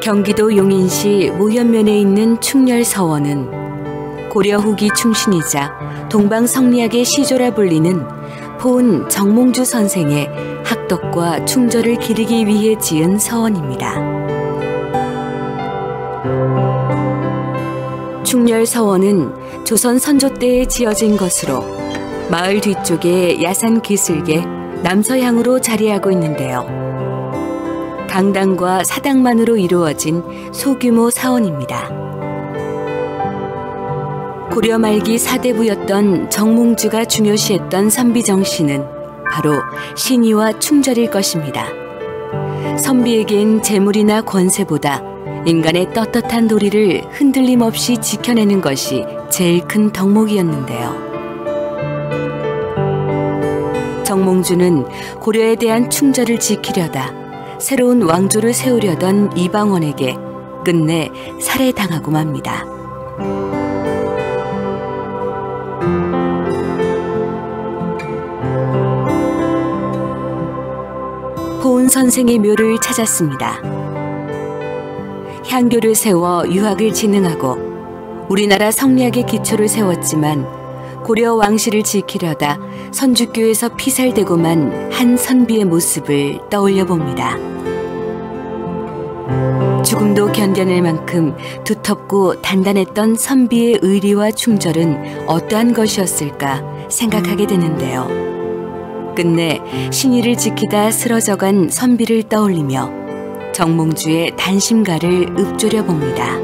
경기도 용인시 모현면에 있는 충렬서원은 고려 후기 충신이자 동방성리학의 시조라 불리는 포은 정몽주 선생의 학덕과 충절을 기리기 위해 지은 서원입니다. 충렬서원은 조선 선조 때에 지어진 것으로 마을 뒤쪽에 야산 기슭에 남서향으로 자리하고 있는데요. 강당과 사당만으로 이루어진 소규모 사원입니다. 고려 말기 사대부였던 정몽주가 중요시했던 선비정신은 바로 신의와 충절일 것입니다. 선비에겐 재물이나 권세보다 인간의 떳떳한 도리를 흔들림 없이 지켜내는 것이 제일 큰 덕목이었는데요. 정몽주는 고려에 대한 충절을 지키려다 새로운 왕조를 세우려던 이방원에게 끝내 살해당하고 맙니다. 포은 선생의 묘를 찾았습니다. 향교를 세워 유학을 진흥하고 우리나라 성리학의 기초를 세웠지만 고려 왕실을 지키려다 선주교에서 피살되고만 한 선비의 모습을 떠올려 봅니다. 죽음도 견뎌낼 만큼 두텁고 단단했던 선비의 의리와 충절은 어떠한 것이었을까 생각하게 되는데요. 끝내 신의를 지키다 쓰러져간 선비를 떠올리며 정몽주의 단심가를 읊조려 봅니다.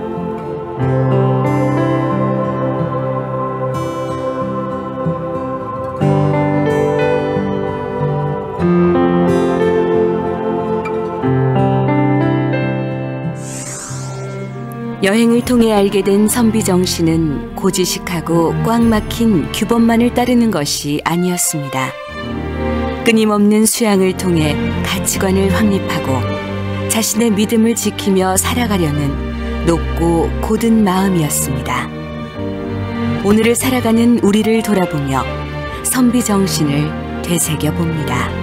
여행을 통해 알게 된 선비정신은 고지식하고 꽉 막힌 규범만을 따르는 것이 아니었습니다. 끊임없는 수양을 통해 가치관을 확립하고 자신의 믿음을 지키며 살아가려는 높고 곧은 마음이었습니다. 오늘을 살아가는 우리를 돌아보며 선비정신을 되새겨 봅니다.